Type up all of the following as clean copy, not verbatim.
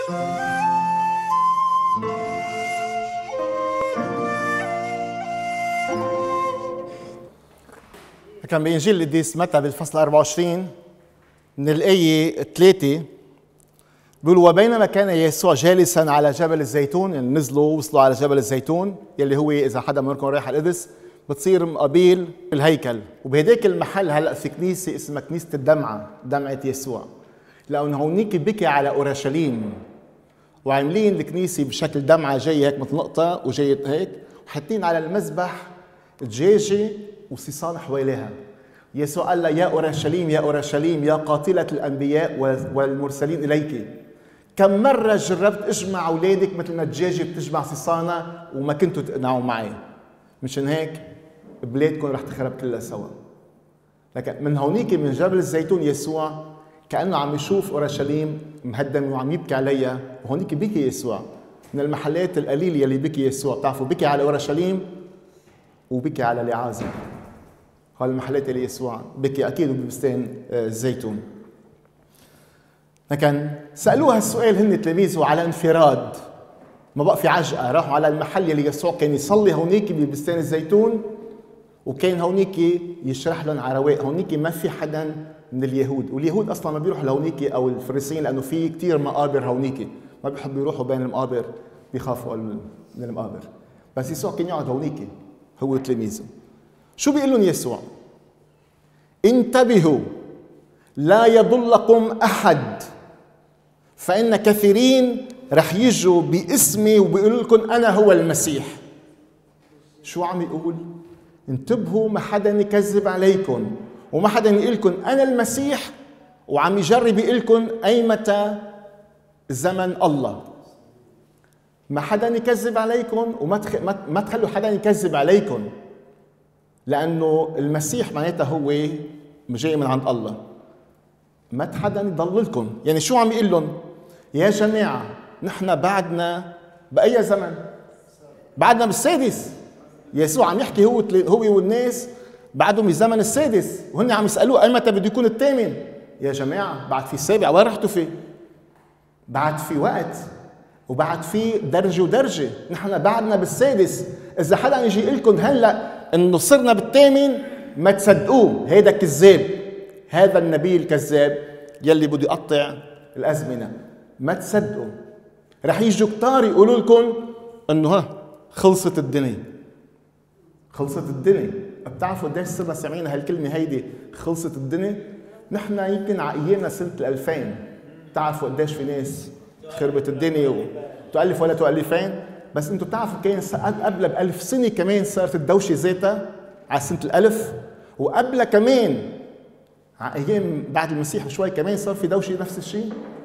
كان بإنجيل القديس متى بالفصل 24 من الآية 3 بيقول: وبينما كان يسوع جالسا على جبل الزيتون، يعني وصلوا على جبل الزيتون يلي هو إذا حدا منكم رايح على القدس بتصير مقابل الهيكل. وبهداك المحل هلا في كنيسة اسمها كنيسة الدمعة، دمعة يسوع، لأنه هونيك بكي على أورشليم وعاملين الكنيسة بشكل دمعة جاية هيك مثل نقطة وجاية هيك، وحاطين على المذبح دجاجة وصيصان حواليها. يسوع قال لها: يا أورشليم يا أورشليم يا قاتلة الأنبياء والمرسلين إليك، كم مرة جربت أجمع أولادك مثل ما الدجاجة بتجمع صيصانها وما كنتوا تقنعوا معي، مشان هيك بلادكم رح تخرب كلها سوا. لكن من هونيك من جبل الزيتون يسوع كأنه عم يشوف أورشليم مهدمة وعم يبكي عليها، وهونيك بكي يسوع. من المحلات القليلة يلي بكي يسوع، بتعرفوا بكي على أورشليم وبكي على العازر. هاي المحلات اللي يسوع بكي أكيد ببستان الزيتون. لكن سألوها السؤال هن تلاميذه على انفراد، ما بقى في عجقة، راحوا على المحل اللي يسوع كان يصلي هونيك ببستان الزيتون، وكان هونيك يشرح لهم على رواق. هونيك ما في حدا من اليهود، واليهود أصلا ما بيروحوا لهونيك أو الفريسيين لأنه في كتير مقابر هونيك، ما بيحبوا يروحوا بين المقابر، بيخافوا من المقابر. بس يسوع كان يقعد هونيك هو وتلاميذه. شو بيقول لهم يسوع؟ انتبهوا لا يضلكم أحد، فإن كثيرين رح يجوا باسمي وبيقولوا لكم أنا هو المسيح. شو عم يقول؟ انتبهوا ما حدا يكذب عليكم وما حدا يقول لكم أنا المسيح وعم يجرب يقول لكم أي متى زمن الله. ما حدا يكذب عليكم وما تخلوا حدا يكذب عليكم، لأنه المسيح معناتها هو جاي من عند الله. ما حدا يضللكم. يعني شو عم يقول لهم؟ يا جماعة نحن بعدنا بأي زمن؟ بعدنا بالسادس. يسوع عم يحكي هو والناس بعدهم بالزمن السادس، وهن عم يسألوه أي متى بده يكون الثامن. يا جماعة بعد في السابع، وين رحتوا فيه؟ بعد في وقت وبعد في درجة ودرجة، نحن بعدنا بالسادس. إذا حدا يجي يقول لكم هلا إنه صرنا بالثامن ما تصدقوه، هيدا كذاب، هذا النبي الكذاب يلي بده يقطع الأزمنة. ما تصدقوا. رح يجوا كتار يقولوا لكم إنه خلصت الدنيا، خلصت الدنيا. بتعرفوا قديش صرنا سامعين هالكلمة هيدي خلصت الدنيا؟ نحن يمكن عقينا سنة 2000. بتعرفوا قديش في ناس خربت الدنيا وتؤلف ولا تؤلفين، بس انتم بتعرفوا كان قبل ب1000 سنة كمان صارت الدوشة ذاتها على سنة 1000، وقبلها كمان على أيام بعد المسيح شوي كمان صار في دوشة نفس الشيء.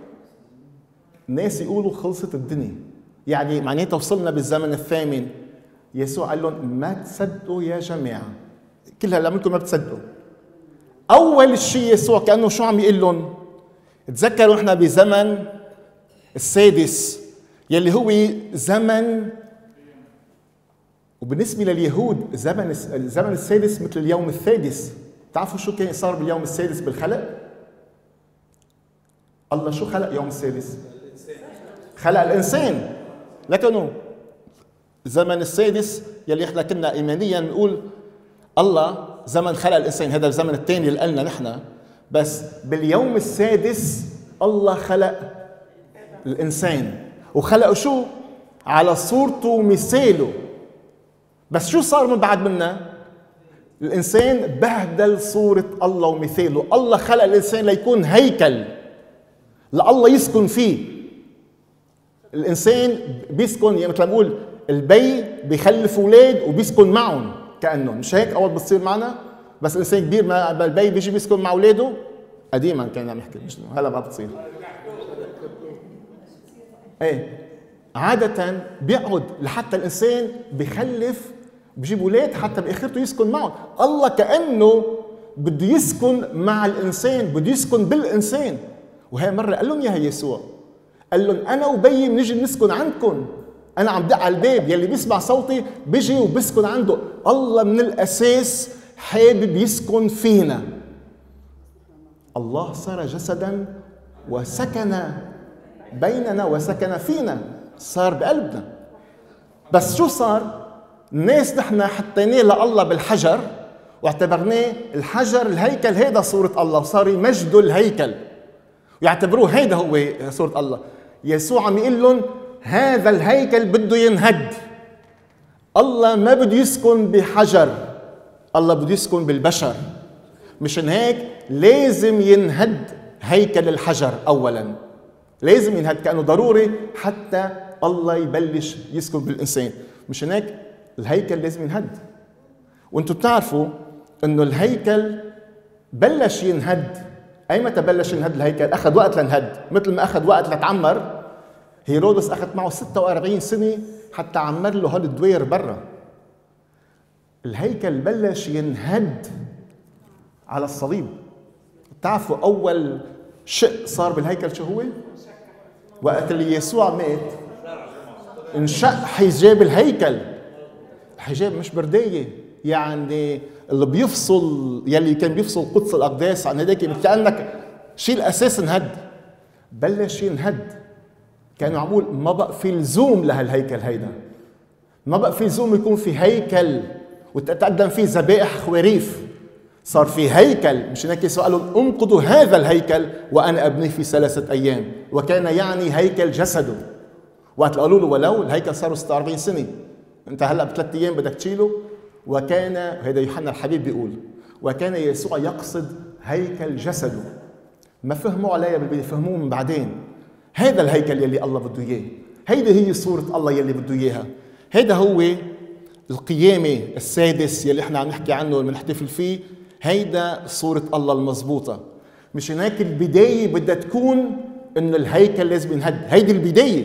الناس يقولوا خلصت الدنيا، يعني معناتها وصلنا بالزمن الثامن. يسوع قال لهم ما تصدقوا يا جماعة، كل هلا منكم ما بتصدقوا. أول شيء يسوع كأنه شو عم يقول لهم؟ تذكروا احنا بزمن السادس يلي هو زمن، وبالنسبة لليهود الزمن السادس مثل اليوم السادس. تعرفوا شو كان صار باليوم السادس بالخلق؟ الله شو خلق يوم السادس؟ خلق الإنسان. لكنه زمن السادس يلي احنا كنا إيمانيا نقول الله زمن خلق الإنسان، هذا الزمن الثاني اللي قلنا نحن. بس باليوم السادس الله خلق الإنسان، وخلقه شو؟ على صورته ومثاله. بس شو صار من بعد منا؟ الإنسان بهدل صورة الله ومثاله. الله خلق الإنسان ليكون هيكل لله يسكن فيه. الإنسان بيسكن، يعني مثل ما بقول البي بيخلف أولاد وبيسكن معهم، كأنه مش هيك أول بتصير معنا. بس الإنسان كبير ما البي بيجي بيسكن مع أولاده. قديما كان عم يحكي، مش هلا ما بتصير. ايه عادة بيقعد لحتى الإنسان بيخلف بجيب أولاد حتى بآخرته يسكن معهم. الله كأنه بده يسكن مع الإنسان، بده يسكن بالإنسان. وهي مرة قال لهم يا يسوع، قال لهم أنا وبي بنيجي نسكن عندكم، أنا عم دق على الباب، يلي بيسمع صوتي بيجي وبسكن عنده. الله من الأساس حابب يسكن فينا. الله صار جسدا وسكن بيننا وسكن فينا، صار بقلبنا. بس شو صار؟ الناس نحن حطيناه لله بالحجر واعتبرناه الحجر الهيكل هيدا صورة الله، وصار يمجدوا الهيكل ويعتبروه هيدا هو صورة الله. يسوع عم يقول لهم هذا الهيكل بده ينهد. الله ما بده يسكن بحجر، الله بده يسكن بالبشر. مشان هيك لازم ينهد هيكل الحجر أولا، لازم ينهد، كأنه ضروري حتى الله يبلش يسكن بالإنسان. مشان هيك الهيكل لازم ينهد. وانتم بتعرفوا انه الهيكل بلش ينهد. اي متى بلش ينهد الهيكل؟ اخذ وقت لنهد، مثل ما اخذ وقت لتعمر. هيرودس اخذ معه 46 سنه حتى عمر له هالدوير برا. الهيكل بلش ينهد على الصليب. بتعرفوا اول شق صار بالهيكل شو هو؟ وقت اللي يسوع مات انشق حجاب الهيكل. الحجاب مش برديه، يعني اللي بيفصل، يلي كان بيفصل قدس الاقداس عن هداك، كانك شيء الاساس انهد. بلش ينهد، كانوا عمول ما بقى في لزوم لهالهيكل هيدا، ما بقى في لزوم يكون في هيكل وتتقدم فيه ذبائح خواريف. صار في هيكل. مش هيك يسوع قالوا انقضوا هذا الهيكل وانا ابنيه في 3 ايام، وكان يعني هيكل جسده. وقت قالوا له ولو الهيكل صاروا 46 سنه، انت هلا ب3 ايام بدك تشيله. وكان هذا يوحنا الحبيب بيقول وكان يسوع يقصد هيكل جسده. ما فهموا عليها بالبدايه، فهموه من بعدين. هذا الهيكل يلي الله بده اياه، هيدي هي صوره الله يلي بده اياها. هذا هو القيامه السادس يلي احنا عم نحكي عنه ونحتفل فيه. هيدا صوره الله المضبوطه. مش هناك البدايه بدها تكون انه الهيكل لازم ينهد، هيدي البدايه.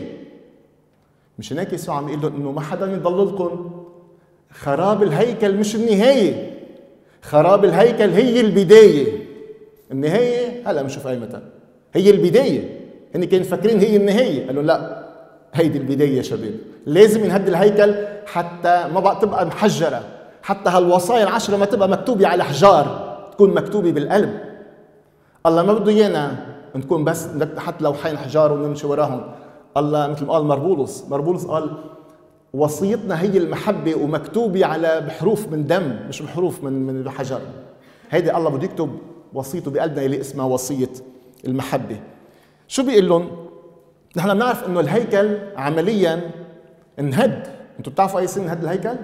مش هناك يسوع عم يقول انه ما حدا يضللكم. خراب الهيكل مش النهايه، خراب الهيكل هي البدايه. النهايه هلا بنشوف اي متى، هي البدايه. هن كانوا فاكرين هي النهايه، قالوا لا، هيدي البدايه يا شباب. لازم ينهد الهيكل حتى ما بقى تبقى محجره، حتى هالوصايا ال10 ما تبقى مكتوبه على حجار، تكون مكتوبه بالقلب. الله ما بده ايانا نكون بس حتى لو حين حجار ونمشي وراهم. الله مثل ما قال مربولس قال وصيتنا هي المحبه ومكتوبه على بحروف من دم، مش بحروف من الحجر. هيدي الله بده يكتب وصيته بقلبنا اللي اسمها وصيه المحبه. شو بيقول لهم؟ نحن بنعرف انه الهيكل عمليا انهد. انتم بتعرفوا اي سنه انهد الهيكل؟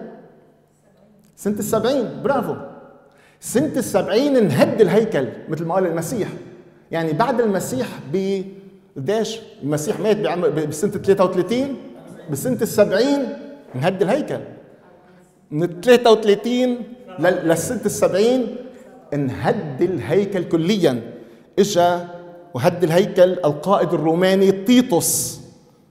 سنه 70. برافو، سنه 70 انهد الهيكل مثل ما قال المسيح. يعني بعد المسيح قديش؟ المسيح مات بسنه 33، بسنه 70 انهد الهيكل. من 33 للسنه 70 انهد الهيكل كليا. اجا وهد الهيكل القائد الروماني تيتوس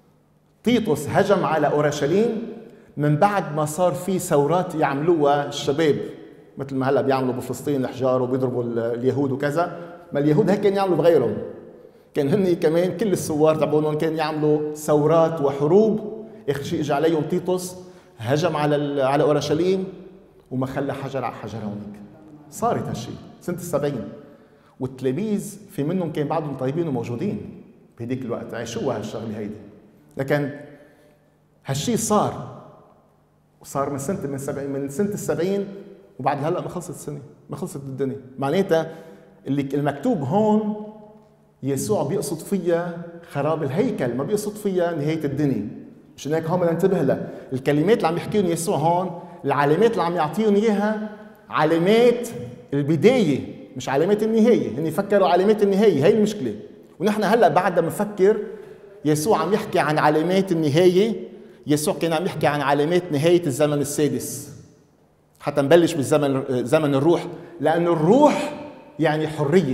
هجم على اورشليم من بعد ما صار في ثورات يعملوها الشباب، مثل ما هلا بيعملوا بفلسطين الحجار وبيضربوا اليهود وكذا. ما اليهود هيك كانوا يعملوا بغيرهم، كان هن كمان كل الثوار تبعونهم كانوا يعملوا ثورات وحروب. اخر شيء اجى عليهم تيتوس، هجم على اورشليم وما خلى حجر على حجر. هونيك صارت هالشيء سنه 70. والتلاميذ في منهم كان بعضهم طيبين وموجودين بهديك الوقت، عاشوها هالشغله هيدي. لكن هالشيء صار من سنه 70 وبعد هلا ما خلصت السنه، ما خلصت الدنيا. معناتها اللي المكتوب هون يسوع بيقصد فيها خراب الهيكل، ما بيقصد فيها نهايه الدنيا. مشان هيك هون بدنا ننتبه لها. الكلمات اللي عم يحكيهم يسوع هون، العلامات اللي عم يعطيهم اياها علامات البدايه مش علامات النهايه. هن يفكروا علامات النهايه، هي المشكله. ونحن هلا بعد ما نفكر يسوع عم يحكي عن علامات النهايه. يسوع كان عم يحكي عن علامات نهايه الزمن السادس. حتى نبلش زمن الروح، لأن الروح يعني حريه.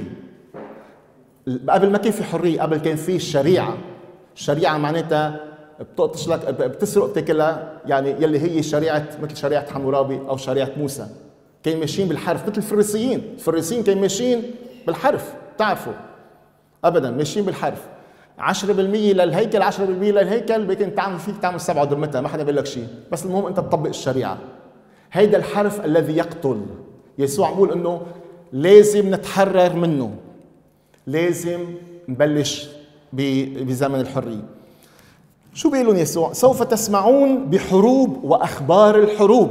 قبل ما كان في حريه، قبل كان في الشريعه معناتها بتقطش لك، بتسرق بتاكلها، يعني يلي هي شريعه مثل شريعه حمورابي او شريعه موسى. كانوا ماشيين بالحرف مثل الفريسيين كانوا ماشيين بالحرف. بتعرفوا ابدا ماشيين بالحرف. 10% للهيكل 10% للهيكل، بيكون تعمل 7 درمتها، ما حدا بيقول لك شيء، بس المهم انت تطبق الشريعه. هيدا الحرف الذي يقتل. يسوع بيقول انه لازم نتحرر منه، لازم نبلش بزمن الحرية. شو بيقول لهم يسوع؟ سوف تسمعون بحروب وأخبار الحروب،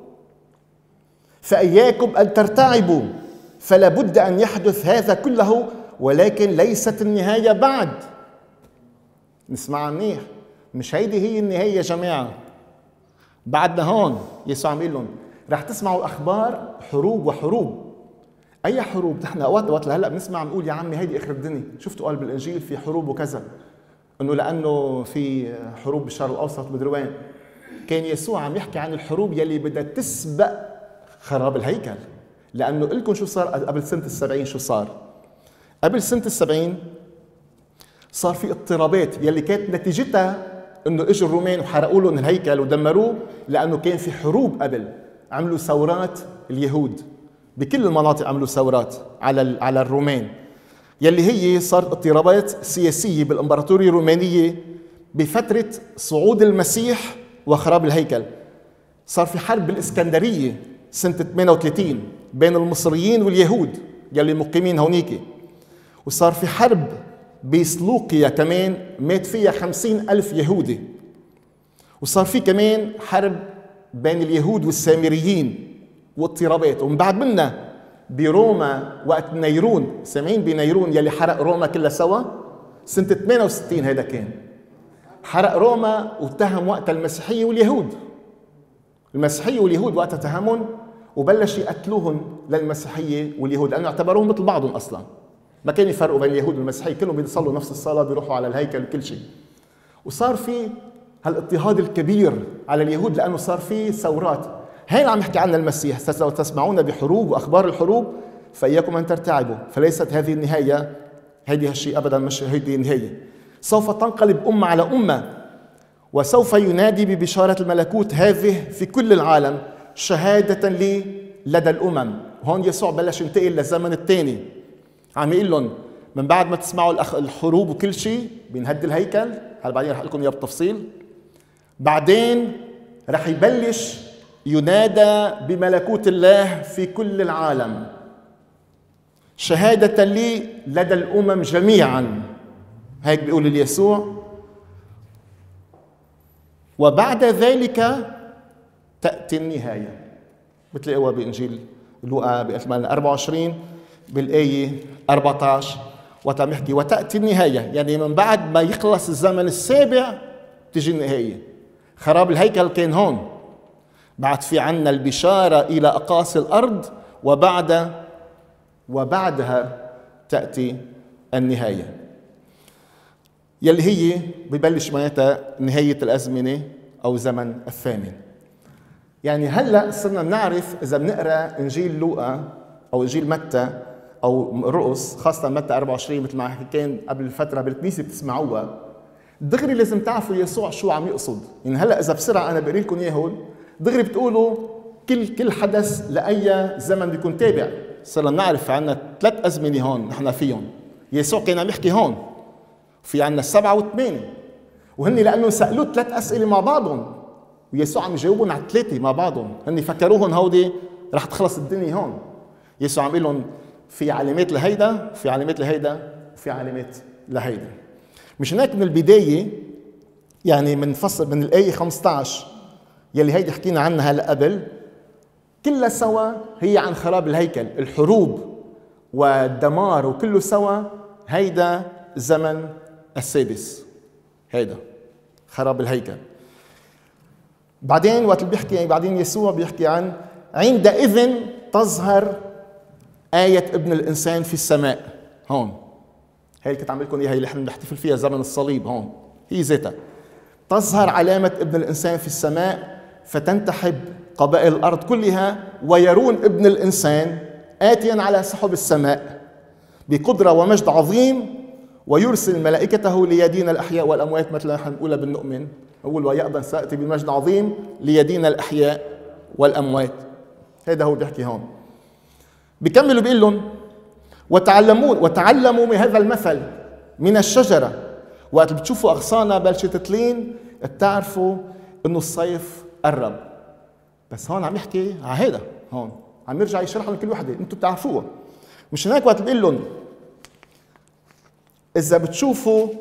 فإياكم أن ترتعبوا، فلا بد أن يحدث هذا كله، ولكن ليست النهاية بعد. نسمعها منيح، مش هيدي هي النهاية يا جماعة، بعدنا هون. يسوع عم يقول لهم رح تسمعوا أخبار حروب وحروب. أي حروب؟ نحن أوقات لهلا بنسمع عم نقول يا عمي هيدي آخر الدنيا، شفتوا قال بالإنجيل في حروب وكذا، إنه لأنه في حروب بالشرق الأوسط مدري وين. كان يسوع عم يحكي عن الحروب يلي بدها تسبق خراب الهيكل، لأنه لكم شو صار قبل سنة 70. شو صار قبل سنة 70؟ صار في اضطرابات يلي كانت نتيجتها انه اجوا الرومان وحرقوا لهم الهيكل ودمروه، لانه كان في حروب قبل. عملوا ثورات اليهود بكل المناطق، عملوا ثورات على الرومان، يلي هي صارت اضطرابات سياسيه بالامبراطوريه الرومانيه بفتره صعود المسيح وخراب الهيكل. صار في حرب بالاسكندريه سنه 38 بين المصريين واليهود يلي مقيمين هونيك، وصار في حرب بسلوقيا كمان مات فيها 50,000 يهودي، وصار في كمان حرب بين اليهود والسامريين واضطرابات. ومن بعد منا بروما وقت نيرون، سامعين بنيرون يلي حرق روما كلها سوا سنة 68. هذا كان حرق روما واتهم وقتها المسيحية واليهود. المسيحية واليهود وقتها اتهمهم وبلش يقتلوهم للمسيحية واليهود، لأنه اعتبروهم مثل بعضهم أصلاً، ما كان يفرقوا بين اليهود والمسيحيين، كلهم بيصلوا نفس الصلاة، بيروحوا على الهيكل وكل شيء. وصار في هالاضطهاد الكبير على اليهود لأنه صار في ثورات. هين عم يحكي عنها المسيح، تسمعون بحروب وأخبار الحروب، فإياكم أن ترتعبوا، فليست هذه النهاية، هذه الشيء أبدا مش هذه النهاية. سوف تنقلب أمة على أمة، وسوف ينادي ببشارة الملكوت هذه في كل العالم شهادة لي لدى الأمم. هون يسوع بلش ينتقل للزمن الثاني، عم يقول لهم من بعد ما تسمعوا الحروب وكل شيء بينهد الهيكل، هلا بعدين رح اقول لكم اياه بالتفصيل. بعدين رح يبلش ينادى بملكوت الله في كل العالم شهادة لي لدى الأمم جميعا، هيك بيقول يسوع. وبعد ذلك تأتي النهاية، بتلاقوها بإنجيل لوقا بأكمل 24 بالآية 14، وتعم يحكي وتأتي النهاية، يعني من بعد ما يخلص الزمن السابع تجي النهاية. خراب الهيكل كان هون، بعد في عنا البشارة إلى أقاصي الأرض، وبعدها تأتي النهاية يلي هي ببلش معناتها نهاية الأزمنة أو زمن الثامن. يعني هلأ صرنا بنعرف إذا بنقرأ إنجيل لوقا أو إنجيل متى أو رؤس، خاصة متى 24 مثل ما كان قبل فترة بالكنيسة بتسمعوها، دغري لازم تعرفوا يسوع شو عم يقصد. يعني هلأ إذا بسرعة أنا بقري لكم إياهم دغري بتقولوا كل حدث لأي زمن بيكون تابع. صرنا بنعرف عنا 3 أزمنة هون نحن فيهم، يسوع كان عم يحكي هون في عنا 7 و8، وهن لأنه سألوه 3 أسئلة مع بعضهم ويسوع عم يجاوبهم على 3 مع بعضهم، هن فكروهم هودي رح تخلص الدنيا هون. يسوع عم يقول لهم في علامات لهيدا وفي علامات لهيدا وفي علامات لهيدا. مش هناك من البداية، يعني من فصل من الآية 15 يلي هيدي حكينا عنها هلا قبل، كلها سوا هي عن خراب الهيكل، الحروب والدمار وكله سوا. هيدا زمن السادس، هيدا خراب الهيكل. بعدين وقت بيحكي، يعني بعدين يسوع بيحكي عن عندئذ تظهر آية ابن الإنسان في السماء. هون هي اللي كنت عم لكم اياها اللي احنا بنحتفل فيها زمن الصليب، هون هي ذاتها. تظهر علامة ابن الإنسان في السماء فتنتحب قبائل الأرض كلها، ويرون ابن الإنسان آتيا على سحب السماء بقدرة ومجد عظيم، ويرسل ملائكته ليدين الأحياء والأموات، مثل ما نحن بنقولها بالنؤمن، نقول ويأذن سيأتي بمجد عظيم ليدين الأحياء والأموات. هذا هو بيحكي هون. بيكملوا بيقول لهم وتعلموا من هذا المثل من الشجرة، وقت بتشوفوا أغصانها بلشت تلين بتعرفوا إنه الصيف قرب. بس هون عم يحكي على هذا، هون عم يرجع يشرح لهم كل وحدة انتم بتعرفوها. مش هناك وقت بيقول لهم إذا بتشوفوا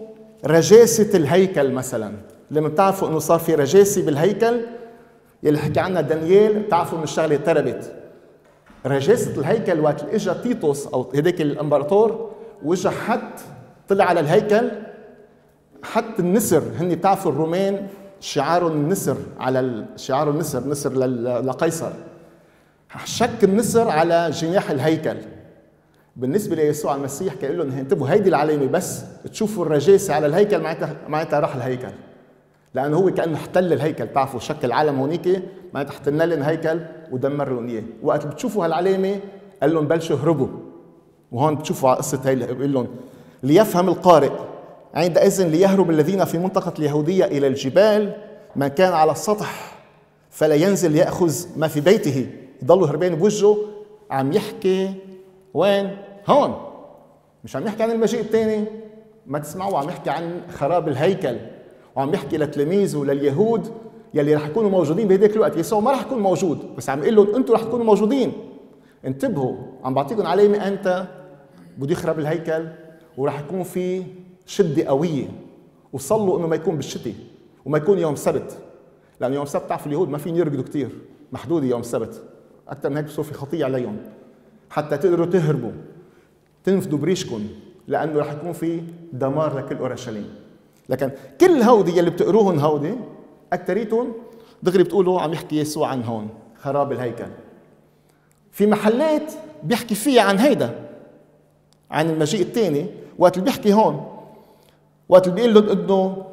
رجاسة الهيكل مثلا. لما بتعرفوا انه صار في رجاسة بالهيكل يلي حكي عنها دانيال، بتعرفوا انه الشغلة تربت. رجاسة الهيكل وقت اجى تيتوس او هداك الامبراطور واجى حط طلع على الهيكل، حط النسر. هن بتعرفوا الرومان شعارهم النسر، على شعار النسر، نسر لقيصر. شك النسر على جناح الهيكل. بالنسبة ليسوع المسيح كان لهم انتبهوا هيدي العلامة بس تشوفوا الرجاسة على الهيكل معناتها راح الهيكل، لأنه هو كأنه احتل الهيكل. بتعرفوا شكل علم هونيك معناتها احتلنا لهم الهيكل ودمر لهم إياه. وقت بتشوفوا هالعلامة قال لهم بلشوا هربوا. وهون بتشوفوا على قصة هي بيقول لهم ليفهم القارئ عندئذ ليهرب الذين في منطقة اليهودية إلى الجبال، من كان على السطح فلا ينزل يأخذ ما في بيته. يضلوا هربين بوجهه. عم يحكي وين؟ هون. مش عم يحكي عن المجيء الثاني، ما تسمعوا، عم يحكي عن خراب الهيكل، وعم يحكي لتلاميذه ولليهود يلي رح يكونوا موجودين بهداك الوقت. يسوع ما رح يكون موجود، بس عم يقول لهم انتم رح تكونوا موجودين، انتبهوا، عم بعطيكم علامه انت بده يخرب الهيكل ورح يكون في شده قويه. وصلوا انه ما يكون بالشتاء وما يكون يوم سبت، لانه يوم سبت تعرفوا اليهود ما فين يرقدوا كثير، محدوده يوم سبت، اكثر من هيك بصير في خطيه عليهم، حتى تقدروا تهربوا تنفذوا بريشكم، لانه رح يكون في دمار لكل اورشليم. لكن كل هودي يلي بتقروهم هودي اكثريتهم دغري بتقولوا عم يحكي يسوع عن هون خراب الهيكل. في محلات بيحكي فيها عن هيدا، عن المجيء الثاني. وقت اللي بيحكي هون، وقت اللي بيقول له انه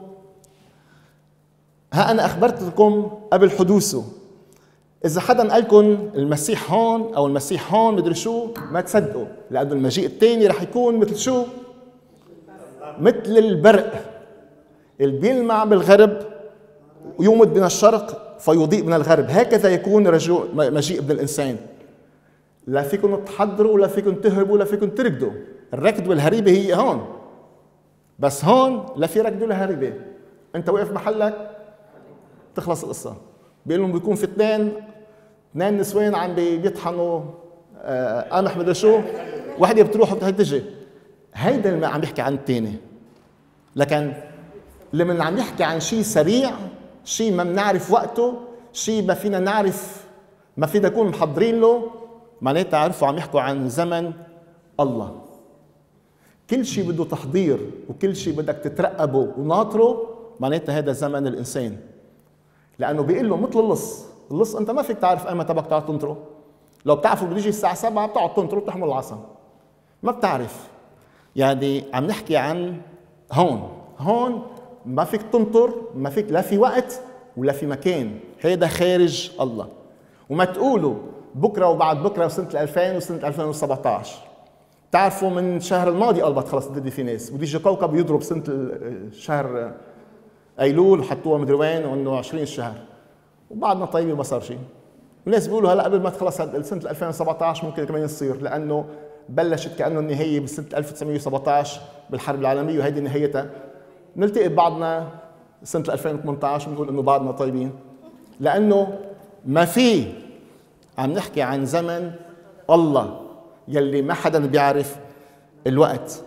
ها انا اخبرتكم قبل حدوثه، اذا حدا قال لكم المسيح هون او المسيح هون مدري شو ما تصدقوا، لانه المجيء الثاني رح يكون مثل شو؟ مثل البرق اللي بيلمع بالغرب ويومض من الشرق فيضيء من الغرب. هكذا يكون مجيء ابن الانسان. لا فيكم تحضروا ولا فيكم تهربوا ولا فيكم تركضوا. الركض والهريبه هي هون، بس هون لا في ركض ولا هريبه. انت واقف محلك تخلص القصه. بيقول لهم بيكون في اثنين نسوان عم بيطحنوا قمح مدري شو، وحده بتروح وبتجي. هيدا اللي عم يحكي عن الثاني. لكن لما عم يحكي عن شيء سريع، شيء ما بنعرف وقته، شيء ما فينا نعرف، ما فينا نكون محضرين له، معناتها عرفوا عم يحكوا عن زمن الله. كل شيء بده تحضير وكل شيء بدك تترقبه وناطره، معناتها هذا زمن الانسان. لانه بيقول له مثل اللص انت ما فيك تعرف ايمتى بدك تقعد تنطره. لو بتعرفوا بده يجي الساعه 7 بتقعد تنطره وتحمل العصا، ما بتعرف. يعني عم نحكي عن هون ما فيك تنطر، ما فيك لا في وقت ولا في مكان، هيدا خارج الله. وما تقولوا بكره وبعد بكره وسنه 2000 وسنه 2017. تعرفوا من الشهر الماضي قلبت خلص ضد في ناس بده يجي كوكب يضرب سنه شهر ايلول وحطوها مدري وين وانه 20 الشهر، وبعدنا طيبين ما صار شيء. الناس بيقولوا هلا قبل ما تخلص سنه 2017 ممكن كمان يصير، لانه بلشت كانه النهايه بسنه 1917 بالحرب العالميه وهيدي نهايتها. نلتقي ببعضنا سنه 2018 ونقول انه بعضنا طيبين، لانه ما في، عم نحكي عن زمن الله يلي ما حدا بيعرف الوقت.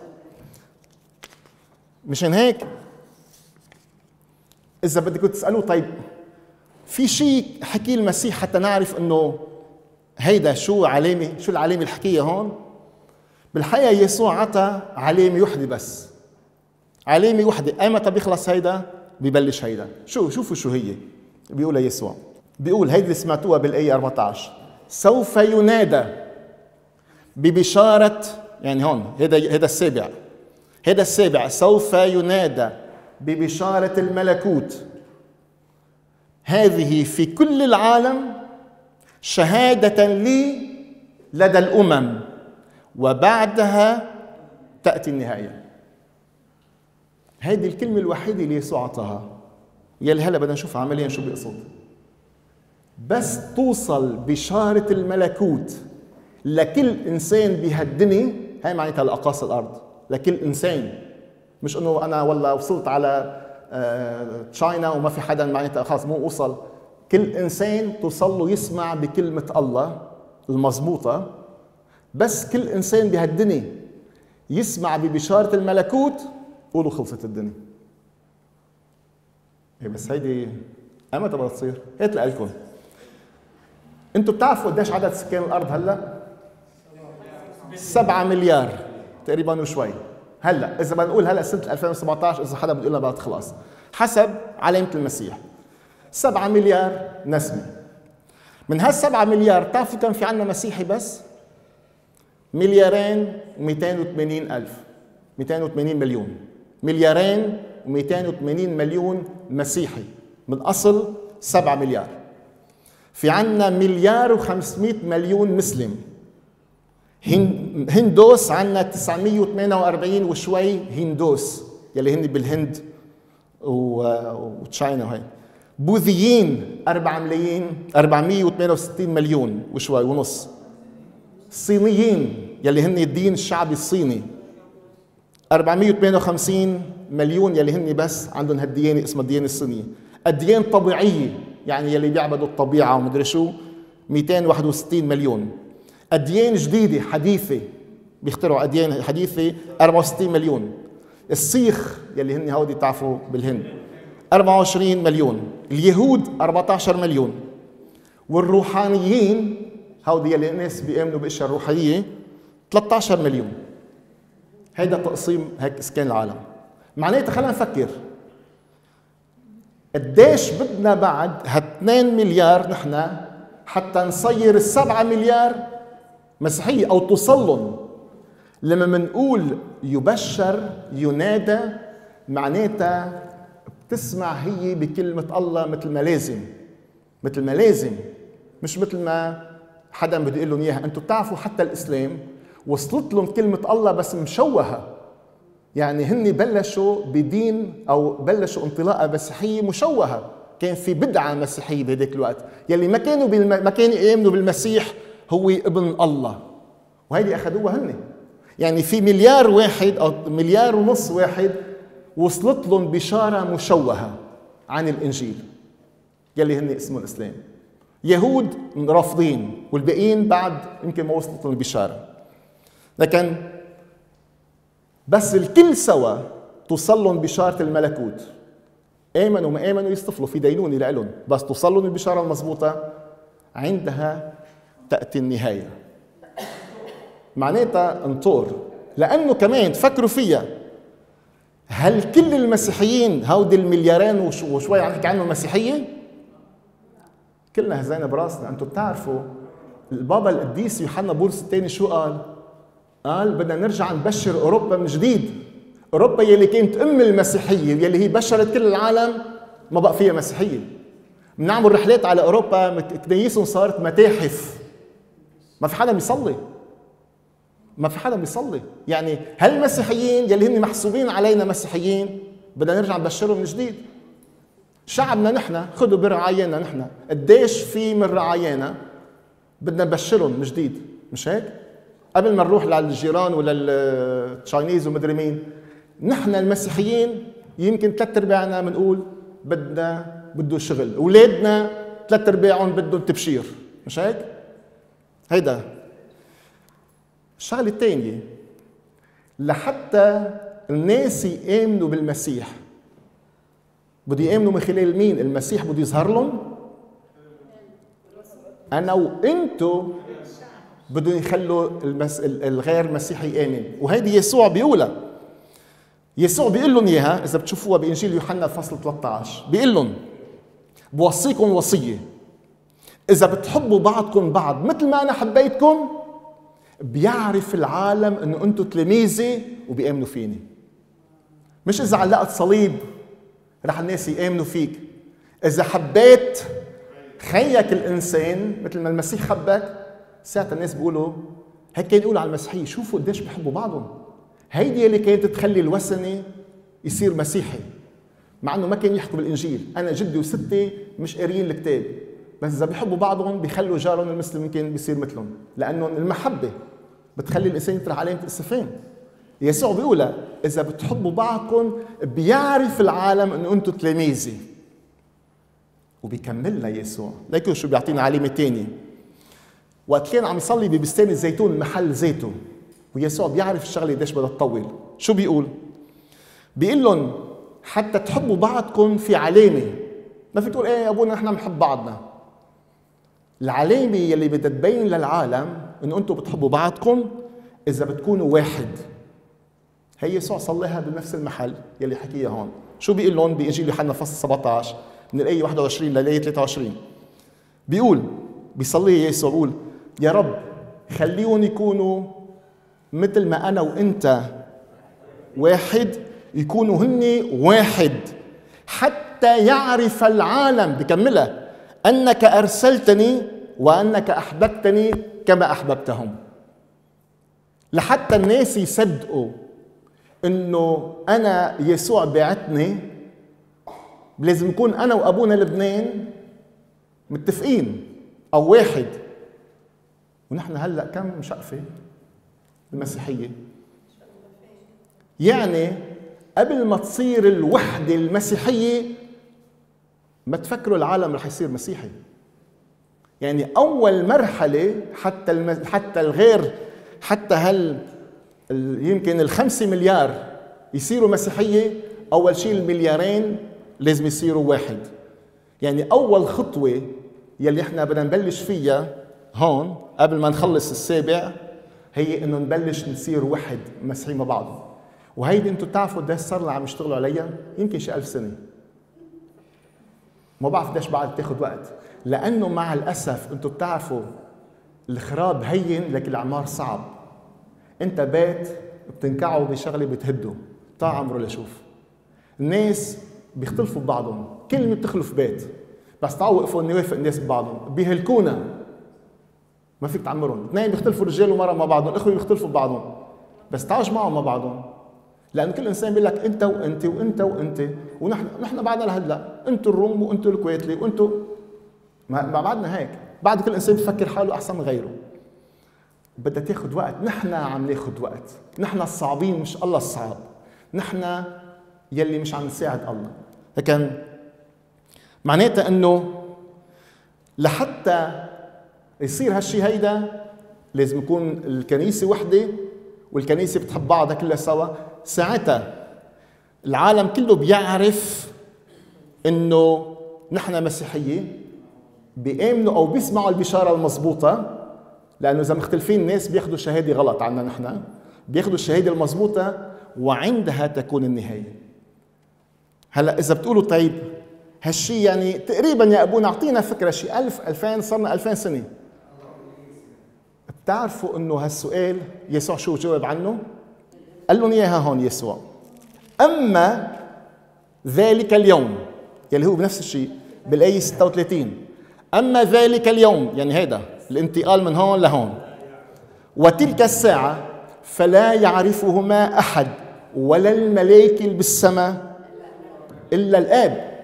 مشان هيك اذا بدكم تسالوا طيب في شيء حكي المسيح حتى نعرف انه هيدا شو علامه، شو العلامه الحكيه هون؟ بالحقيقه يسوع عطى علامه وحده بس، علامه وحده. ايمتى بيخلص هيدا ببلش هيدا. شوفوا شو هي. بيقولها يسوع، بيقول هيدي اللي سمعتوها بالايه 14، سوف ينادى ببشاره، يعني هون هيدا السابع، هيدا السابع، سوف ينادى ببشاره الملكوت هذه في كل العالم شهاده لي لدى الامم وبعدها تاتي النهايه. هذه الكلمه الوحيده اللي يسوع اعطاها، يلي هلا بدنا نشوف عمليا شو بيقصد. بس توصل بشاره الملكوت لكل انسان بهالدنيا، هاي معناتها لاقاصي الارض، لكل انسان، مش انه انا والله وصلت على تشاينا وما في حدا معناتها خلاص مو اوصل. كل انسان توصل له يسمع بكلمه الله المضبوطه. بس كل انسان بهالدنيا يسمع ببشاره الملكوت، قولوا خلصت الدنيا. بس هيدي امتى بدها تصير؟ هات لكم. انتم بتعرفوا قديش عدد سكان الارض هلا؟ 7 مليار تقريبا وشوي. هلا اذا بنقول هلا سنه 2017 اذا حدا بده يقول لنا بدها تخلص حسب علامه المسيح 7 مليار نسمه. من هال7 مليار بتعرفوا كم في عندنا مسيحي بس؟ 2,280,000 280 مليون. 2,280 مليون مسيحي من أصل 7 مليار. في عنا 1,500 مليون مسلم. هندوس عنا 948 وشوي هندوس يلي هن بالهند وتشاينا وهي. بوذيين 468 مليون وشوي ونص. الصينيين يلي هن الدين الشعبي الصيني 458 مليون يلي هن بس عندهم هالديانه اسمها الديانه الصينيه. الديانه الطبيعيه يعني يلي بيعبدوا الطبيعه ومدري شو 261 مليون. أديان جديدة حديثة بيخترعوا أديان حديثة 64 مليون. السيخ يلي هن هودي تعرفوا بالهند 24 مليون. اليهود 14 مليون. والروحانيين هودي يلي الناس بيؤمنوا بأشياء روحية 13 مليون. هيدا تقسيم هيك اسكان العالم. معناتها خلينا نفكر قديش بدنا بعد 2 مليار نحن حتى نصير 7 مليار مسيحية أو تصلن. لما منقول يبشر ينادى معناتها بتسمع هي بكلمة الله مثل ما لازم، مثل ما لازم، مش مثل ما حدا بده يقول لهم إياها. أنتم بتعرفوا حتى الإسلام وصلت لهم كلمة الله بس مشوهة. يعني هن بلشوا بدين أو بلشوا انطلاقة مسيحية مشوهة. كان في بدعة مسيحية بهداك الوقت يلي ما كانوا يؤمنوا بالمسيح هو ابن الله، وهيدي أخذوها هن. يعني في مليار واحد أو 1.5 مليار واحد وصلت لهم بشارة مشوهة عن الإنجيل يلي هن اسمه الإسلام. يهود رافضين والباقيين بعد يمكن ما وصلت لهم البشارة. لكن بس الكل سوا توصل لهم بشارة الملكوت. آمنوا ما آمنوا يصطفلوا في دينونة لهم، بس توصل لهم البشارة المضبوطة عندها تأتي النهاية. معناتها انطور، لأنه كمان تفكروا فيها، هل كل المسيحيين هودي 2 مليار وشوي عم نحكي عنهم مسيحية؟ كلنا هزينا براسنا. أنتم بتعرفوا البابا القديس يوحنا بولس الثاني شو قال؟ قال بدنا نرجع نبشر أوروبا من جديد. أوروبا يلي كانت أم المسيحية يلي هي بشرت كل العالم ما بقى فيها مسيحية. بنعمل رحلات على أوروبا كنايسهم صارت متاحف، ما في حدا بيصلي، ما في حدا بيصلي. يعني هالمسيحيين يلي هن محسوبين علينا مسيحيين بدنا نرجع نبشرهم من جديد. شعبنا نحن خذوا برعايانا، نحن قديش في من رعايانا بدنا نبشرهم من جديد، مش هيك؟ قبل ما نروح للجيران ولا التشاينيز ومدري مين، نحن المسيحيين يمكن 3/4 بنقول بده شغل، اولادنا 3/4 بدهم تبشير، مش هيك؟ هيدا الشغله الثانيه. لحتى الناس يامنوا بالمسيح بده يامنوا من خلال مين؟ المسيح بده يظهر لهم. انا وانتو بدهم يخلوا الغير مسيحي يامن، وهيدي يسوع بيقولها. يسوع بيقول لهم اياها اذا بتشوفوها بانجيل يوحنا فصل 13، بيقول لهم بوصيكم وصيه، اذا بتحبوا بعضكم بعض مثل ما انا حبيتكم بيعرف العالم انه انتم تلاميذي وبيامنوا فيني. مش اذا علقت صليب رح الناس يامنوا فيك. اذا حبيت خيك الانسان مثل ما المسيح حبك، ساعتها الناس بيقولوا هيك كانوا يقولوا على المسيحيه، شوفوا قديش بيحبوا بعضهم. هيدي اللي كانت تخلي الوثني يصير مسيحي، مع انه ما كانوا يحكوا بالانجيل. انا جدي وستي مش قاريين الكتاب، بس اذا بيحبوا بعضهم بيخلوا جارهم المسلم يمكن بيصير مثلهم، لانه المحبه بتخلي الانسان يطرح علامه استفهام. يسوع بيقولها اذا بتحبوا بعضكم بيعرف العالم انه انتم تلاميذي. وبيكملنا يسوع ليكن شو بيعطينا علامه ثانيه. وقت كان عم يصلي ببستان الزيتون محل زيته، ويسوع بيعرف الشغله قديش بدها تطول، شو بيقول؟ بيقول لهم حتى تحبوا بعضكم في علامة. ما فيك تقول ايه يا ابونا نحن بنحب بعضنا. العلامة يلي بدها تبين للعالم انه انتم بتحبوا بعضكم اذا بتكونوا واحد. هي يسوع صليها بنفس المحل يلي حكيها هون. شو بيقول لهم بإنجيل يوحنا فصل 17 من الآية 21 للآية 23؟ بيقول بيصلي يسوع بيقول يا رب خليهم يكونوا مثل ما أنا وأنت واحد، يكونوا هن واحد حتى يعرف العالم، بكملها، أنك أرسلتني وأنك أحببتني كما أحببتهم. لحتى الناس يصدقوا إنه أنا يسوع بعتني، لازم يكون أنا وأبونا لبنان متفقين أو واحد. ونحن هلأ كم شقفة المسيحية؟ يعني قبل ما تصير الوحدة المسيحية ما تفكروا العالم رح يصير مسيحي. يعني أول مرحلة حتى الغير، حتى يمكن 5 مليار يصيروا مسيحية، أول شيء 2 مليارين لازم يصيروا واحد. يعني أول خطوة يلي احنا بدنا نبلش فيها هون قبل ما نخلص السابع هي إنه نبلش نصير واحد مسيحي مع بعض. وهيدي انتم بتعرفوا قديش صار لنا عم يشتغلوا عليها؟ يمكن شي 1000 سنة. ما بعرف قديش بعد تاخذ وقت، لأنه مع الأسف انتم بتعرفوا الخراب هين لكن العمار صعب. انت بيت بتنكعوا بشغله بتهده، طاع عمره لشوف. الناس بيختلفوا ببعضهم، كلمه بتخلف بيت، بس تعالوا وقفوا انه يوافق الناس ببعضهم بيهلكونا. ما فيك تعمرهم. اثنين بيختلفوا رجال ومرأة مع بعضهم، اخوه بيختلفوا ببعضهم، بس تعالوا اجمعهم مع بعضهم. لأن كل إنسان بيقول لك أنت وأنت وأنت وأنت، ونحن بعدنا لهلا أنتوا الروم وأنتوا الكويتلي وأنتوا ما بعدنا هيك. بعد كل إنسان بفكر حاله أحسن من غيره. بدها تاخذ وقت، نحن عم ناخذ وقت، نحن الصعبين مش الله الصعب، نحن يلي مش عم نساعد الله. لكن معناتها إنه لحتى يصير هالشيء هيدا لازم يكون الكنيسة وحدة والكنيسة بتحب بعضها كلها سوا. ساعتها العالم كله بيعرف إنه نحن مسيحية، بيآمنوا أو بيسمعوا البشارة المضبوطة، لأنه إذا مختلفين الناس بياخدوا شهادة غلط عنا، نحن بياخدوا الشهادة المضبوطة وعندها تكون النهاية. هلا إذا بتقولوا طيب هالشي يعني تقريبا يا أبونا أعطينا فكرة، شي 1000 2000 صرنا 2000 سنة. بتعرفوا إنه هالسؤال يسوع شو جاوب عنه؟ قال لهم إياها هون يسوع: أما ذلك اليوم، يلي هو بنفس الشيء بالآية 36. أما ذلك اليوم يعني هيدا الانتقال من هون لهون، وتلك الساعة فلا يعرفهما أحد ولا الملائكة بالسماء إلا الآب.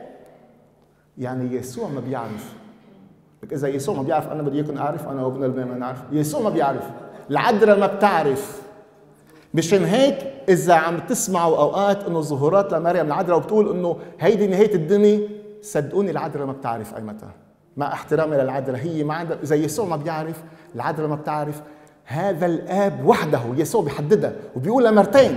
يعني يسوع ما بيعرف. إذا يسوع ما بيعرف أنا بدي إياكم أعرف، أنا وابن البنات ما نعرف. يسوع ما بيعرف، العذراء ما بتعرف. مشان هيك إذا عم تسمعوا أوقات إنه ظهورات لمريم العذراء وبتقول إنه هيدي نهاية الدنيا، صدقوني العذراء ما بتعرف أي متى. مع احترامي للعذراء، هي ما عندها. إذا يسوع ما بيعرف، العذراء ما بتعرف. هذا الآب وحده يسوع بيحددها وبيقولها مرتين.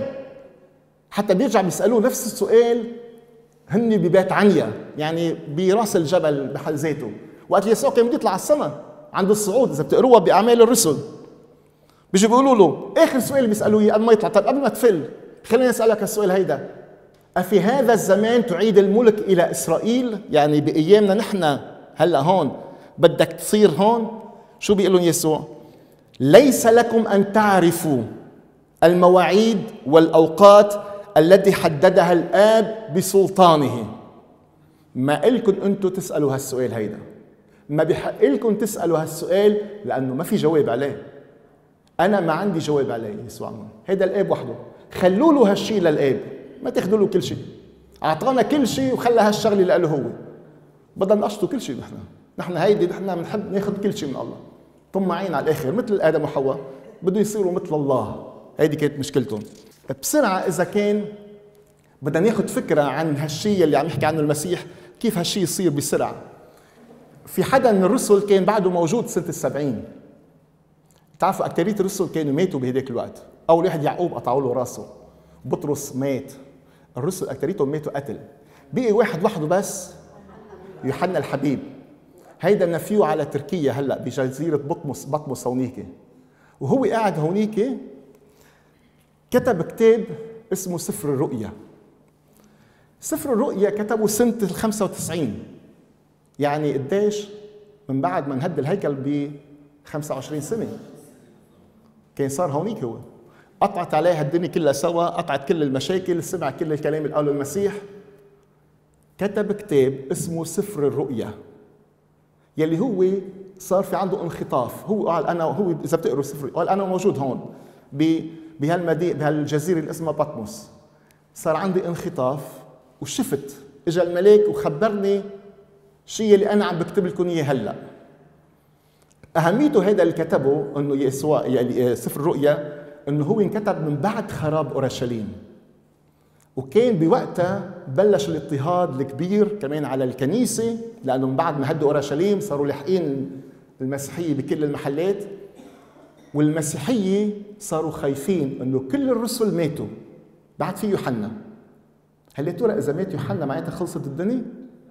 حتى بيرجع بيسألوه نفس السؤال هن ببيت عنيا، يعني براس الجبل بحد ذاته، وقت يسوع كان بده يطلع على السماء عند الصعود. إذا بتقروها بأعمال الرسل بيجوا بيقولوا له آخر سؤال بيسألوه إياه قبل ما يطلع: طيب قبل ما تفل خلينا نسألك السؤال هيدا، أفي هذا الزمان تعيد الملك إلى إسرائيل؟ يعني بأيامنا نحن هلا هون بدك تصير هون؟ شو بيقول لهم يسوع؟ ليس لكم أن تعرفوا المواعيد والأوقات التي حددها الآب بسلطانه. ما إلكم أنتم تسألوا هالسؤال هيدا، ما بحق لكم تسألوا هالسؤال، لأنه ما في جواب عليه. أنا ما عندي جواب عليه. يسوع هيدا الآب وحده، خلوا له هالشيء للآب، ما تاخذوا له كل شيء. أعطانا كل شيء وخلى هالشغله له هو. بدنا نقشطوا كل شيء. نحن هيدي نحن بنحب ناخذ كل شيء من الله، طماعين على الآخر مثل آدم وحواء، بده يصيروا مثل الله. هيدي كانت مشكلتهم. بسرعة إذا كان بدنا ناخذ فكرة عن هالشيء اللي عم يحكي عنه المسيح، كيف هالشيء يصير بسرعة. في حدا من الرسل كان بعده موجود سنة 70. بتعرفوا أكترية الرسل كانوا ماتوا بهداك الوقت. أول واحد يعقوب قطعوا له راسه، بطرس مات، الرسل أكتريتهم ماتوا قتل. بقي واحد وحده بس، يوحنا الحبيب. هيدا نفيه على تركيا هلا بجزيرة بطمس هونيك. وهو قاعد هونيك كتب كتاب اسمه سفر الرؤيا. سفر الرؤيا كتبه سنة 95، يعني قديش؟ من بعد ما انهد الهيكل ب 25 سنة كان صار هونيك. هو قطعت عليها الدنيا كلها سوا، قطعت كل المشاكل، سمع كل الكلام اللي قاله المسيح. كتب كتاب اسمه سفر الرؤيا، يلي هو صار في عنده انخطاف. هو قال انا، هو اذا بتقروا سفر قال انا موجود هون بهالمدينه بهالجزيره اللي اسمها بطمس، صار عندي انخطاف وشفت اجى الملاك وخبرني شيء اللي انا عم بكتب لكم اياه هلا. اهميته هذا اللي كتبه انه يسوع يعني سفر الرؤيا انه هو انكتب من بعد خراب اورشليم، وكان بوقتها بلش الاضطهاد الكبير كمان على الكنيسه، لانه من بعد ما هدوا اورشليم صاروا لاحقين المسيحيه بكل المحلات، والمسيحيه صاروا خايفين انه كل الرسل ماتوا بعد في يوحنا. هل يا ترى اذا مات يوحنا معناتها خلصت الدنيا؟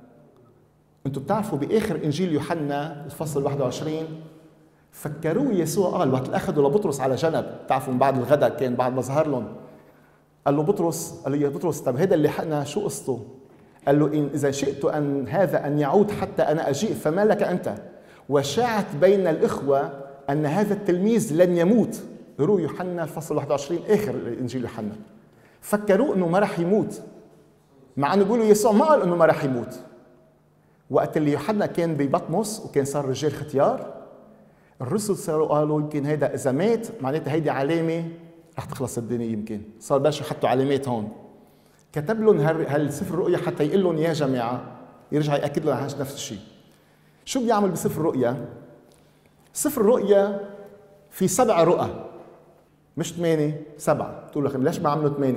انتم بتعرفوا باخر انجيل يوحنا الفصل 21 فكروه يسوع قال وقت اخذوا لبطرس على جنب، بتعرفوا من بعد الغداء كان بعد ما ظهر لهم، قال له بطرس، قال له يا بطرس طب هذا اللي حقنا شو قصته؟ قال له إن إذا شئت أن هذا أن يعود حتى أنا أجيء فما لك أنت؟ وشاعت بين الإخوة أن هذا التلميذ لن يموت. روي يوحنا الفصل 21 آخر إنجيل يوحنا. فكروا أنه ما راح يموت، مع أنه بيقولوا يسوع ما قال أنه ما راح يموت. وقت اللي يوحنا كان ببطمس وكان صار رجال ختيار، الرسل صاروا قالوا يمكن هذا إذا مات معناتها هيدي علامة رح تخلص الدنيا، يمكن صار بلشوا يحطوا علامات هون. كتب لهم هالسفر الرؤيا حتى يقول لهم يا جماعه، يرجع ياكد لهم على نفس الشيء. شو بيعمل بسفر الرؤيا؟ سفر الرؤيا في 7 رؤى، مش 8، 7. بتقول لك ليش ما عملوا 8؟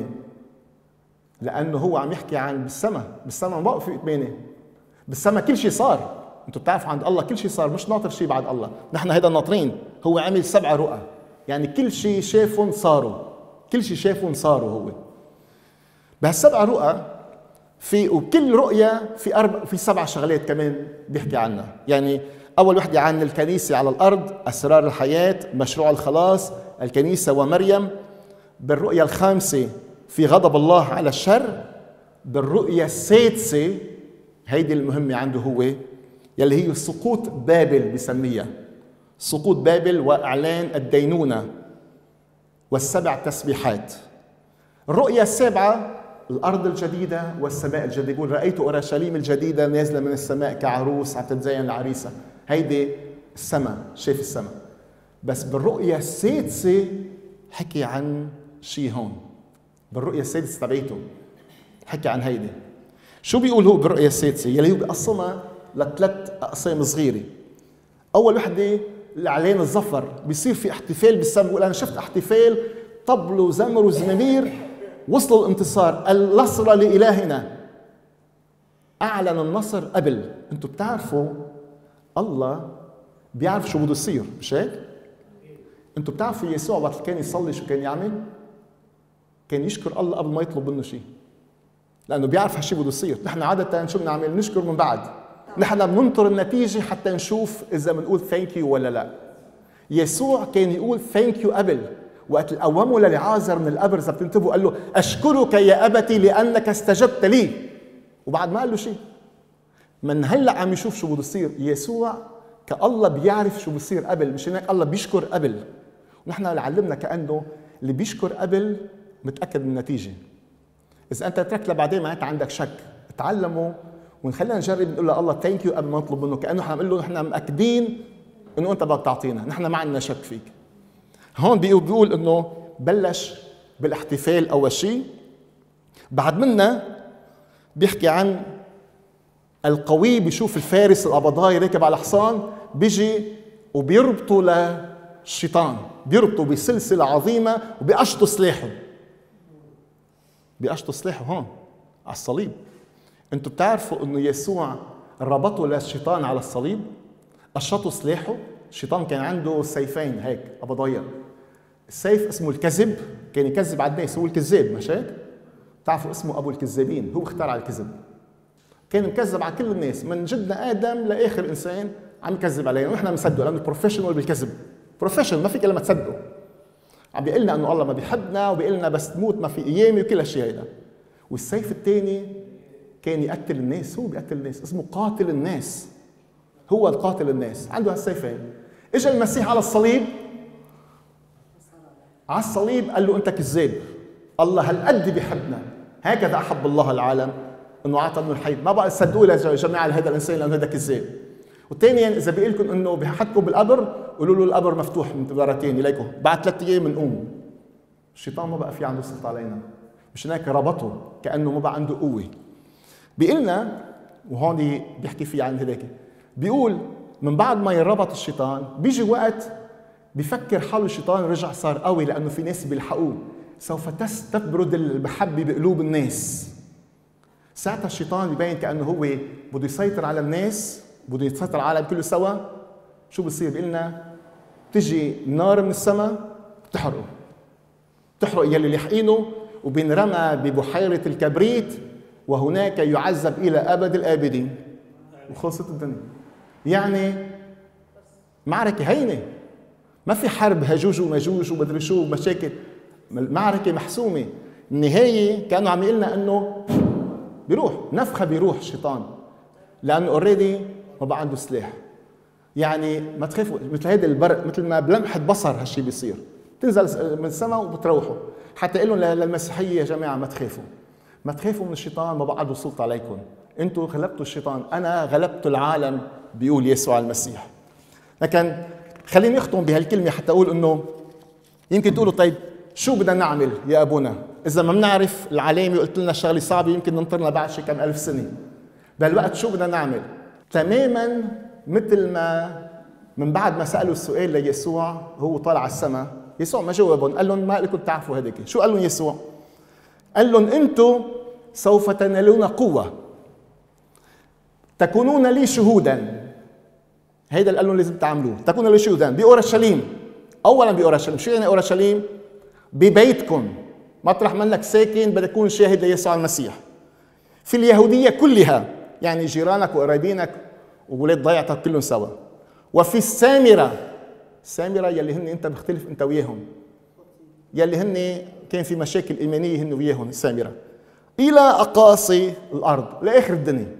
لانه هو عم يحكي عن بالسماء ما بقى في 8. بالسماء كل شيء صار، انتم بتعرفوا عند الله كل شيء صار، مش ناطر شيء بعد الله. نحن هيدا ناطرين. هو عمل 7 رؤى، يعني كل شيء شافهم صاروا، كل شيء شافهم صاروا. هو بهال7 رؤى في، وكل رؤية في 7 شغلات كمان بيحكي عنها. يعني أول وحدة عن الكنيسة على الأرض، أسرار الحياة، مشروع الخلاص، الكنيسة ومريم. بالرؤية الخامسة في غضب الله على الشر. بالرؤية السادسة هيدي المهمة عنده هو، يلي هي سقوط بابل بسميها، سقوط بابل وإعلان الدينونة وال7 تسبيحات. الرؤية السابعة الأرض الجديدة والسماء الجديدة. يقول رأيت أورشليم الجديدة نازلة من السماء كعروس عم تتزين العريسة. هيدي السماء، شاف السماء. بس بالرؤية السادسة حكي عن شيء هون، بالرؤية السادسة تبعيته حكي عن هيدي. شو بيقول هو بالرؤية السادسة؟ يلي هو بيقسمها ل3 أقسام صغيرة. أول وحدة الإعلان الظفر، بيصير في احتفال بالسماء. بيقول أنا شفت احتفال طبل وزمر وزمامير، وصلوا الانتصار، النصر لإلهنا. أعلن النصر قبل. أنتم بتعرفوا الله بيعرف شو بده يصير، مش هيك؟ أنتم بتعرفوا يسوع وقت كان يصلي شو كان يعمل؟ كان يشكر الله قبل ما يطلب منه شيء، لأنه بيعرف هالشيء بده يصير. نحن عادة شو بنعمل؟ نشكر من بعد. نحن بننطر النتيجة حتى نشوف إذا بنقول ثانك يو ولا لا. يسوع كان يقول ثانك يو قبل. وقت قوموا للعازر من القبر، اذا بتنتبهوا قال له اشكرك يا ابتي لانك استجبت لي، وبعد ما قال له شيء. من هلا عم يشوف شو بده يصير. يسوع كالله بيعرف شو بصير قبل، مش هيك الله بيشكر قبل. ونحن علمنا كانه اللي بيشكر قبل متاكد من النتيجه. اذا انت تركت لبعدين معناتها عندك شك. تعلموا ونخلينا نجرب نقول الله ثانك يو قبل ما نطلب منه، كانه عم نقول له نحن مأكدين انه انت بدك تعطينا، نحن ما عندنا شك فيك. هون بيقول انه بلش بالاحتفال اول شيء. بعد منا بيحكي عن القوي، بيشوف الفارس القبضاي راكب على حصان بيجي وبيربطوا للشيطان، بيربطوا بسلسله عظيمه وبيقشطوا سلاحه. بيقشطوا سلاحه هون على الصليب. انتم بتعرفوا انه يسوع ربطوا للشيطان على الصليب، قشطوا سلاحه. الشيطان كان عنده سيفين هيك قبضايا. السيف اسمه الكذب، كان يكذب على الناس، هو الكذاب، مش هيك؟ تعرفوا اسمه ابو الكذابين، هو اخترع الكذب. كان مكذب على كل الناس من جدنا ادم لاخر انسان عم يكذب علينا، ونحن بنصدقه لانه بروفيشنال بالكذب. بروفيشنال، ما فيك الا ما تصدقه. عم بيقول لنا انه الله ما بيحبنا، وبيقول لنا بس تموت ما في قيامه وكل هالشيء هيدا. والسيف الثاني كان يقتل الناس، هو بيقتل الناس، اسمه قاتل الناس. هو القاتل الناس، عنده هالسيفين. اجى المسيح على الصليب، على الصليب قال له انت كذاب، الله هالقد بيحبنا، هكذا احب الله العالم انه اعطى ابنه الحي. ما بقى تصدقوا يا جماعه هذا الانسان لانه هذا كذاب. وثانيا اذا بيقول لكم انه بحطكم بالقبر، قولوا له القبر مفتوح من مرتين اليكم، بعد 3 ايام بنقوم. الشيطان ما بقى في عنده سلطه علينا، مش هيك ربطه كانه ما بقى عنده قوه. بيقلنا، وهون بيحكي فيه عن هذاك، بيقول من بعد ما يربط الشيطان بيجي وقت بفكر حاله الشيطان رجع صار قوي لانه في ناس بيلحقوه، سوف تبرد المحبه بقلوب الناس. ساعتها الشيطان بيبين كانه هو بده يسيطر على الناس، بده يسيطر على العالم كله سوا. شو بصير؟ بيقلنا تجي نار من السماء بتحرق يلي لاحقينه، وبينرمى ببحيره الكبريت، وهناك يعذب الى ابد الابدين، وخلصت الدنيا. يعني معركه هينه، ما في حرب هجوج ومجوج ومدري شو ومشاكل، المعركه محسومه. النهايه كانوا عم يقلنا انه بيروح نفخه، بيروح الشيطان لانه اوريدي ما بقى عنده سلاح. يعني ما تخافوا، مثل هيدا البرق، مثل ما بلمحه بصر هالشيء بيصير، تنزل من السماء وبتروحوا. حتى يقول لهم للمسيحيه يا جماعه ما تخافوا، ما تخافوا من الشيطان، ما بقى عنده سلطه عليكم، انتم غلبتوا الشيطان، انا غلبت العالم، بيقول يسوع المسيح. لكن خليني اختم بهالكلمه حتى اقول انه يمكن تقولوا طيب شو بدنا نعمل يا ابونا اذا ما بنعرف العلامه وقلت لنا الشغله صعبه، يمكن ننطرنا بعد شي كم الف سنه. بهالوقت شو بدنا نعمل؟ تماما مثل ما من بعد ما سالوا السؤال ليسوع هو طالع على السماء، يسوع ما جاوبهم، قال لهم ما لكم تعرفوا هذيك. شو قال لهم يسوع؟ قال لهم انتم سوف تنالون قوه، تكونون لي شهودا. هيدا اللي قال لهم لازم تعملوه، تكونوا لي شهودا باورشليم. اولا باورشليم، شو يعني اورشليم؟ ببيتكم، مطرح منك ساكن بدك تكون شاهد ليسوع المسيح. في اليهوديه كلها، يعني جيرانك وقرايبينك وولاد ضيعتك كلهم سوا. وفي السامره، السامره يلي هن انت مختلف انت وياهم، يلي هن كان في مشاكل ايمانيه هن وياهم السامره، الى اقاصي الارض، لاخر الدنيا.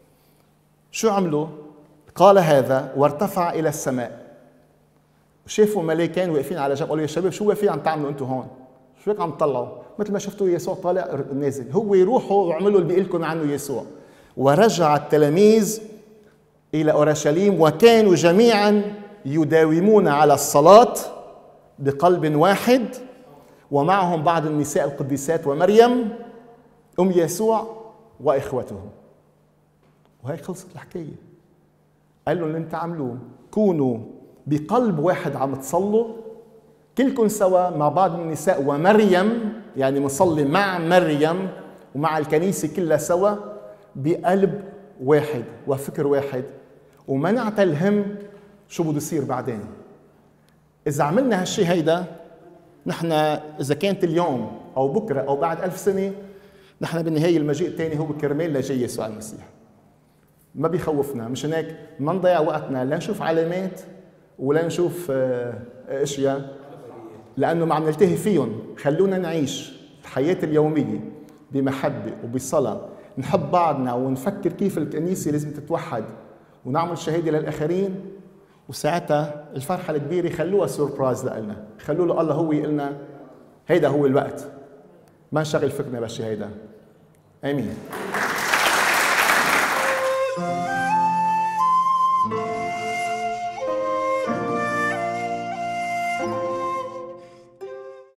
شو عملوا؟ قال هذا وارتفع الى السماء. شافوا ملاكين واقفين على جنب، قالوا يا شباب شو واقفين عم تعملوا انتم هون؟ شو هيك عم تطلعوا؟ مثل ما شفتوا يسوع طالع نازل، هو يروحوا وعملوا اللي بيقول لكم عنه يسوع. ورجع التلاميذ الى اورشليم، وكانوا جميعا يداومون على الصلاه بقلب واحد، ومعهم بعض النساء القديسات ومريم ام يسوع واخوتهم. وهيك خلصت الحكايه. قال لهم اللي انت عملوه كونوا بقلب واحد عم تصلوا كلكم سوا مع بعض من النساء ومريم، يعني مصلي مع مريم ومع الكنيسه كلها سوا بقلب واحد وفكر واحد، وما نعطي الهم شو بده يصير بعدين. اذا عملنا هالشيء هيدا، نحن اذا كانت اليوم او بكره او بعد 1000 سنه، نحن بالنهايه المجيء الثاني هو كرمال لجاي يسوع المسيح. ما بيخوفنا، مش هيك ما نضيع وقتنا لا نشوف علامات ولا نشوف اشياء، لانه ما عم نلتهي فيهم. خلونا نعيش الحياه اليوميه بمحبه وبصلاه، نحب بعضنا ونفكر كيف الكنيسه لازم تتوحد ونعمل شهاده للاخرين. وساعتها الفرحه الكبيره خلوها سوربرايز لنا، خلوا له الله هو يقول لنا هيدا هو الوقت، ما نشغل فكرنا بالشيء هيدا. امين.